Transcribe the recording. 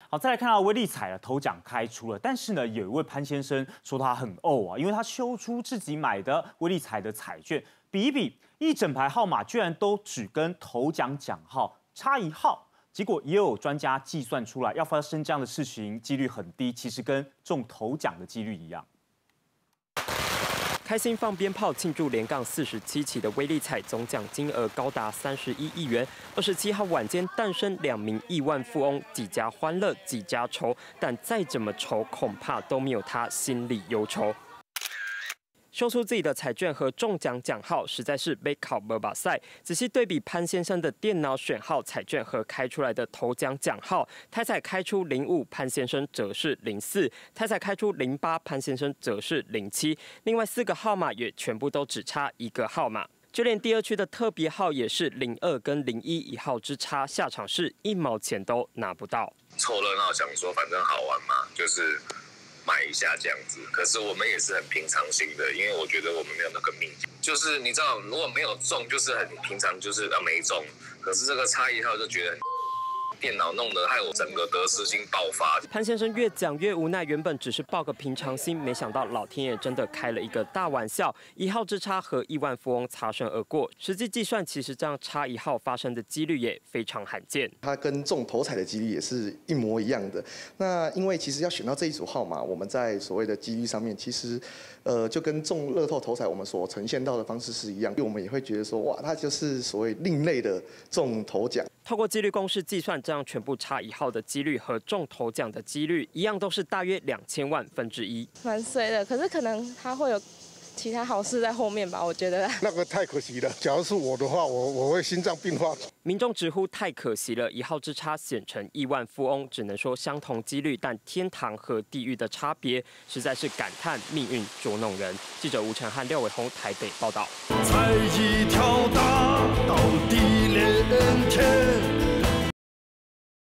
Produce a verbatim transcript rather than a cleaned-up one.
好，再来看到威力彩的头奖开出了，但是呢，有一位潘先生说他很怄啊，因为他修出自己买的威力彩的彩券，比一比，一整排号码居然都只跟头奖奖号差一号。 结果也有专家计算出来，要发生这样的事情几率很低，其实跟中头奖的几率一样。 开心放鞭炮庆祝连杠四十七期的威力彩总奖金额高达三十一亿元。二十七号晚间诞生两名亿万富翁，几家欢乐几家愁，但再怎么愁，恐怕都没有他心里忧愁。 秀出自己的彩券和中奖奖号，实在是被考不把赛。仔细对比潘先生的电脑选号彩券和开出来的头奖奖号，台彩开出零五，潘先生则是零四；台彩开出零八，潘先生则是零七。另外四个号码也全部都只差一个号码。 就连第二区的特别号也是零二跟零一一号之差，下场是一毛钱都拿不到。 凑热闹想说，反正好玩嘛，就是。 买一下这样子，可是我们也是很平常心的，因为我觉得我们没有那个命，就是你知道，如果没有中，就是很平常，就是啊没中。可是这个差一号就觉得很电脑弄得害我整个得失心爆发。 潘先生越讲越无奈，原本只是抱个平常心，没想到老天爷真的开了一个大玩笑，一号之差和亿万富翁擦身而过。实际计算，其实这样差一号发生的几率也非常罕见。 它跟中头彩的几率也是一模一样的。那因为其实要选到这一组号码，我们在所谓的几率上面，其实呃就跟中乐透头彩我们所呈现到的方式是一样，因为我们也会觉得说，哇，它就是所谓另类的中头奖。 透过几率公式计算，这样全部差一号的几率和中头奖的几率一样，都是大约两千万分之一。 蛮衰的，可是可能他会有其他好事在后面吧，我觉得。那个太可惜了，假如是我的话，我我会心脏病发。 民众直呼太可惜了，一号之差显成亿万富翁，只能说相同几率，但天堂和地狱的差别，实在是感叹命运捉弄人。记者吴承翰、廖伟宏台北报道。 在一条大